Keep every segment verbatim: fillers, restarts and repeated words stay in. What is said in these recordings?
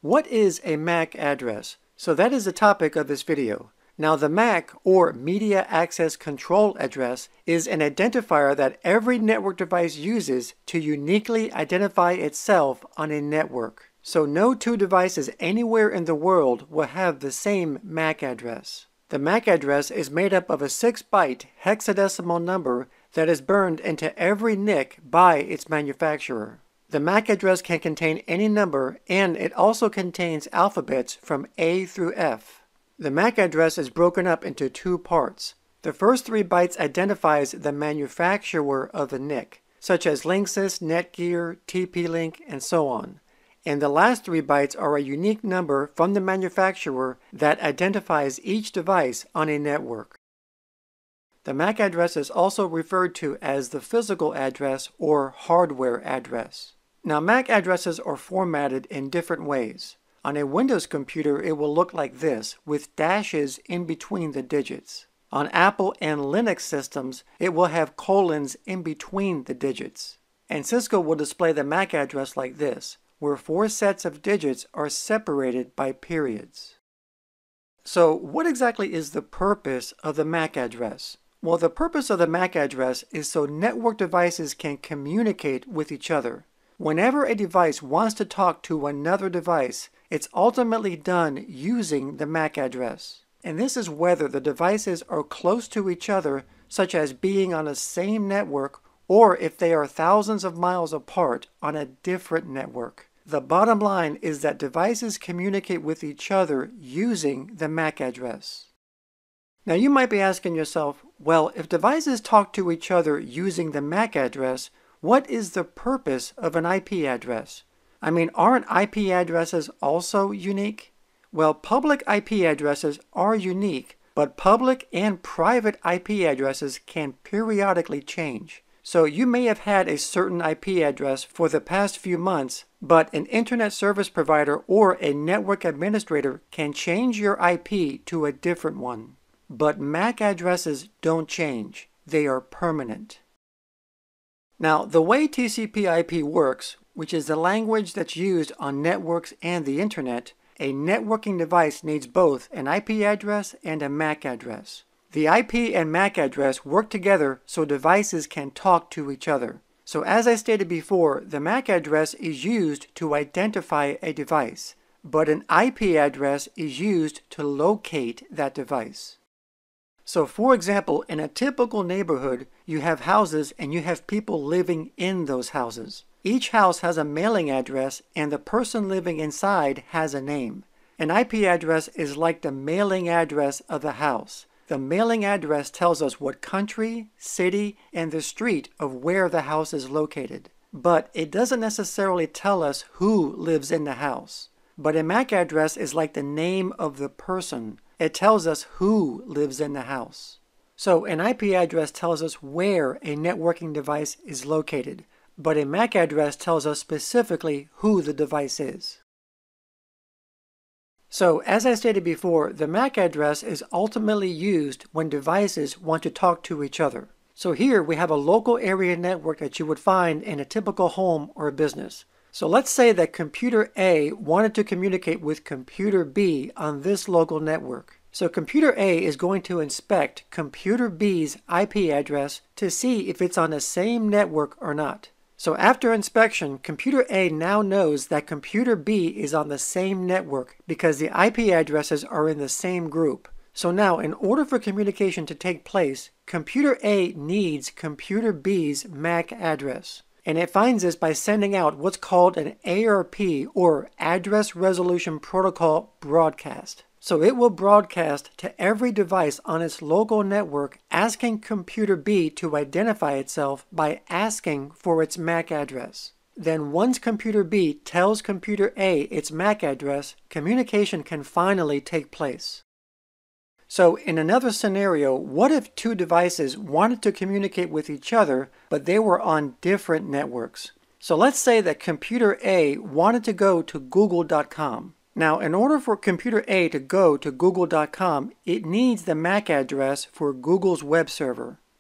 What is a M A C address? So that is the topic of this video. Now the M A C, or Media Access Control Address, is an identifier that every network device uses to uniquely identify itself on a network. So no two devices anywhere in the world will have the same M A C address. The M A C address is made up of a six byte hexadecimal number that is burned into every N I C by its manufacturer. The M A C address can contain any number, and it also contains alphabets from A through F. The M A C address is broken up into two parts. The first three bytes identifies the manufacturer of the N I C, such as Linksys, Netgear, T P Link, and so on. And the last three bytes are a unique number from the manufacturer that identifies each device on a network. The M A C address is also referred to as the physical address or hardware address. Now, M A C addresses are formatted in different ways. On a Windows computer, it will look like this, with dashes in between the digits. On Apple and Linux systems, it will have colons in between the digits. And Cisco will display the M A C address like this, where four sets of digits are separated by periods. So, what exactly is the purpose of the M A C address? Well, the purpose of the M A C address is so network devices can communicate with each other. Whenever a device wants to talk to another device, it's ultimately done using the M A C address. And this is whether the devices are close to each other, such as being on the same network, or if they are thousands of miles apart on a different network. The bottom line is that devices communicate with each other using the M A C address. Now you might be asking yourself, well, if devices talk to each other using the M A C address, what is the purpose of an I P address? I mean, aren't I P addresses also unique? Well, public I P addresses are unique, but public and private I P addresses can periodically change. So you may have had a certain I P address for the past few months, but an internet service provider or a network administrator can change your I P to a different one. But M A C addresses don't change. They are permanent. Now, the way T C P I P works, which is the language that's used on networks and the internet, a networking device needs both an I P address and a M A C address. The I P and M A C address work together so devices can talk to each other. So as I stated before, the M A C address is used to identify a device, but an I P address is used to locate that device. So for example, in a typical neighborhood, you have houses and you have people living in those houses. Each house has a mailing address and the person living inside has a name. An I P address is like the mailing address of the house. The mailing address tells us what country, city, and the street of where the house is located. But it doesn't necessarily tell us who lives in the house. But a M A C address is like the name of the person. It tells us who lives in the house. So an I P address tells us where a networking device is located, but a M A C address tells us specifically who the device is. So as I stated before, the M A C address is ultimately used when devices want to talk to each other. So here we have a local area network that you would find in a typical home or business. So let's say that computer A wanted to communicate with computer B on this local network. So computer A is going to inspect computer B's I P address to see if it's on the same network or not. So after inspection, computer A now knows that computer B is on the same network because the I P addresses are in the same group. So now, in order for communication to take place, computer A needs computer B's M A C address. And it finds this by sending out what's called an A R P, or Address Resolution Protocol broadcast. So it will broadcast to every device on its local network asking computer B to identify itself by asking for its M A C address. Then once computer B tells computer A its M A C address, communication can finally take place. So in another scenario, what if two devices wanted to communicate with each other, but they were on different networks? So let's say that computer A wanted to go to google dot com. Now, in order for computer A to go to google dot com, it needs the M A C address for Google's web server.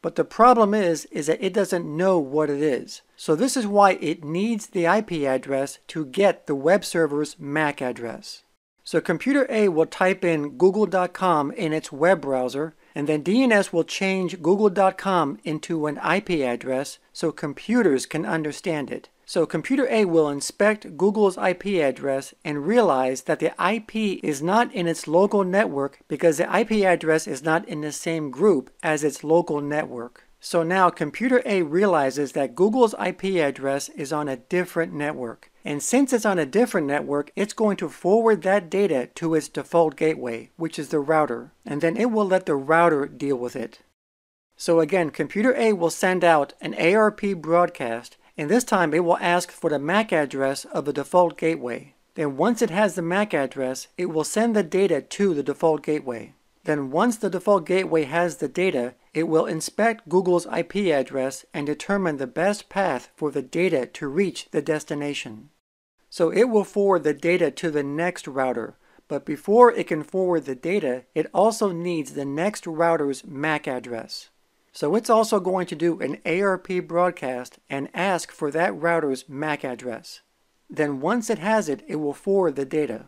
But the problem is, is that it doesn't know what it is. So this is why it needs the I P address to get the web server's M A C address. So computer A will type in google dot com in its web browser, and then D N S will change google dot com into an I P address so computers can understand it. So computer A will inspect Google's I P address and realize that the I P is not in its local network because the I P address is not in the same group as its local network. So now computer A realizes that Google's I P address is on a different network. And since it's on a different network, it's going to forward that data to its default gateway, which is the router. And then it will let the router deal with it. So again, computer A will send out an A R P broadcast, and this time it will ask for the M A C address of the default gateway. Then once it has the M A C address, it will send the data to the default gateway. Then once the default gateway has the data, it will inspect Google's I P address and determine the best path for the data to reach the destination. So it will forward the data to the next router, but before it can forward the data, it also needs the next router's M A C address. So it's also going to do an A R P broadcast and ask for that router's M A C address. Then once it has it, it will forward the data.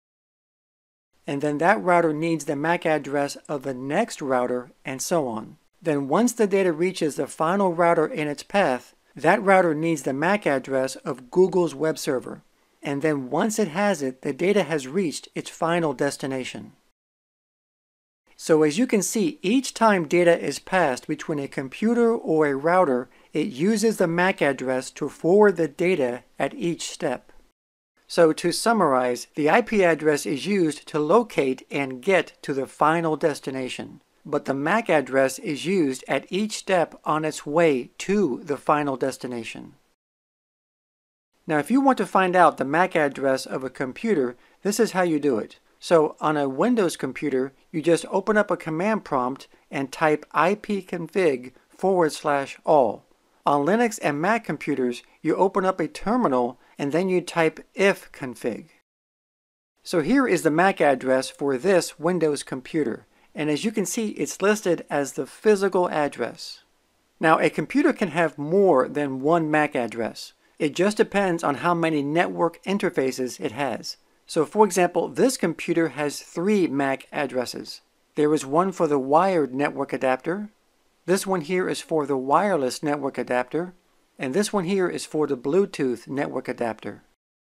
And then that router needs the M A C address of the next router, and so on. Then once the data reaches the final router in its path, that router needs the M A C address of Google's web server. And then once it has it, the data has reached its final destination. So as you can see, each time data is passed between a computer or a router, it uses the M A C address to forward the data at each step. So to summarize, the I P address is used to locate and get to the final destination, but the M A C address is used at each step on its way to the final destination. Now if you want to find out the M A C address of a computer, this is how you do it. So on a Windows computer, you just open up a command prompt and type ipconfig forward slash all. On Linux and Mac computers, you open up a terminal and then you type ifconfig. So here is the M A C address for this Windows computer, and as you can see, it's listed as the physical address. Now a computer can have more than one M A C address. It just depends on how many network interfaces it has. So for example, this computer has three M A C addresses. There is one for the wired network adapter. This one here is for the wireless network adapter. And this one here is for the Bluetooth network adapter.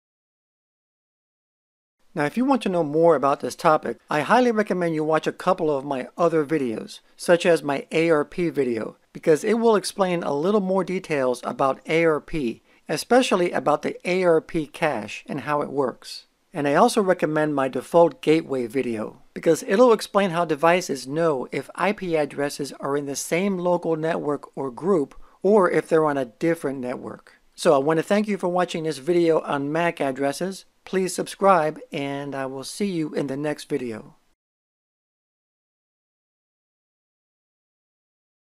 Now if you want to know more about this topic, I highly recommend you watch a couple of my other videos, such as my A R P video, because it will explain a little more details about A R P, especially about the A R P cache and how it works. And I also recommend my default gateway video, because it'll explain how devices know if I P addresses are in the same local network or group, or if they're on a different network. So I want to thank you for watching this video on M A C addresses. Please subscribe, and I will see you in the next video.